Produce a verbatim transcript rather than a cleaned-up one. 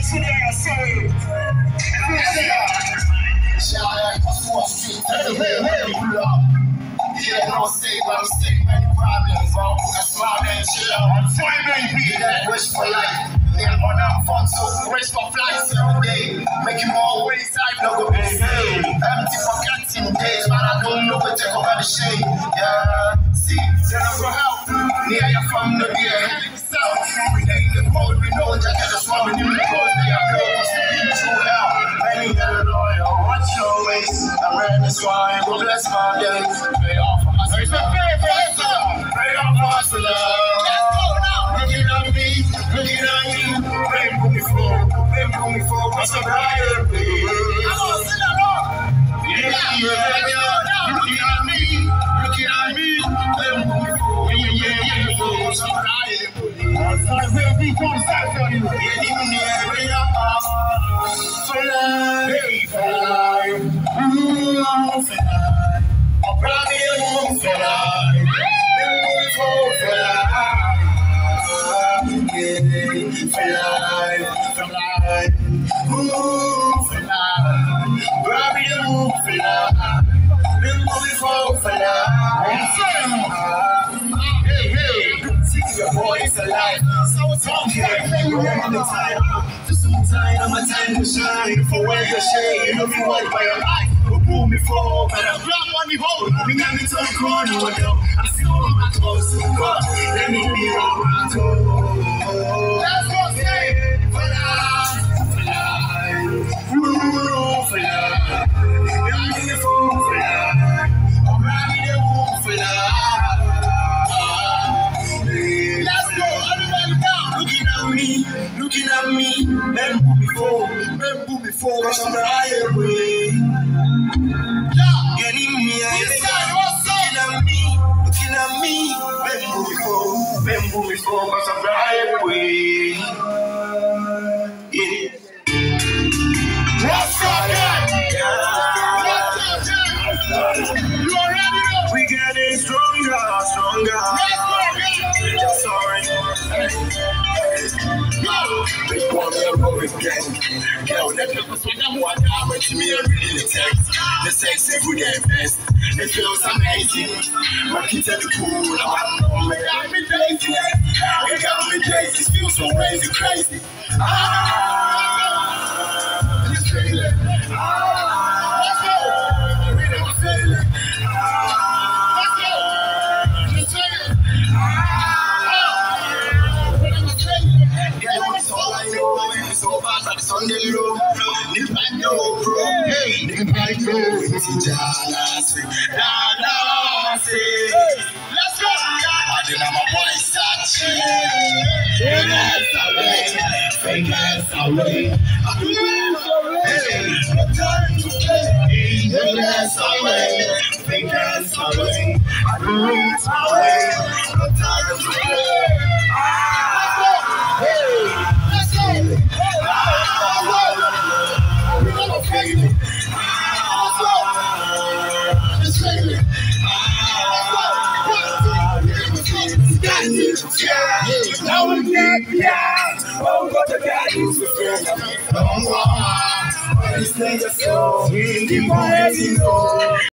Yeah, no say, but I'm sick, many problems, bro. That's why I'm in chill. I'm fine, baby. Yeah, wish for life. Yeah, on our phone, so wish for flights every day. Making more ways, I know go be safe. Empty forgetting days, but I don't know where to go by the shade. Yeah, see, then I'm gonna help. Yeah, you're from the beer. So, we ain't the road, we know that they're just swimming in the road. They are close to be true hell. Many that loyal, watch your ways. I'm ready to swine, go bless my days. Pay off for my sister. Pay off for my sister. Let's go now. Looking at me, looking at me. Rain put me floor, rain put me floor. What's the riot, please? I'm gonna sing along. Yeah, yeah, yeah. Looking at me, looking at me. Rain put me floor, yeah, yeah, yeah. What's the riot, please? I'm gonna be Qwamz for you. Yeah, in the area. For life, for life. Ooh, for life. I'm proud of you, for life. For life. For life, for life, ooh, for life, Bobby the move for life, then moving for for life. Hey, hey, see your boy is alive. So it's okay, you remember the time. Just some time, I'm a time to shine. For where your shade, you'll be white by your life. Who pull me forward, but I'm glad when you hold. We got me to the corner, what though? I see all of my clothes, God, let me be around too. Let's go, say, for life, for life, ooh, for life. I'm in the fool for life. I'm riding the wolf for life. Let's go, everybody down. Looking at me, looking at me. Men put me forward, men put me forward. I'm riding away. Yeah, getting me, looking at me, looking at me. Men put me forward, men put me forward. I'm riding away. Yeah. What's up, man? What's up, man? You already know. We getting stronger, stronger. Yes, sorry. Go. They want me a roll again. Girl, that never saw them one time, but to me, I really text. The sex every day best. It feels amazing. Working to the pool, I'm me. I'm in daisy. It got me daisy. It feels so crazy, crazy. Ah! Sunday low, nip I know, bro. Hey, nip I know. Let's go. I didn't have my voice touching. Yes, away. Fake ass away. Hey, no time to play. Yes, away. Fake ass away. I do it away. No time to play. Ah, hey, let's go. Now we get beyond. Oh, what the guy is the friend of me. These things are so deep, I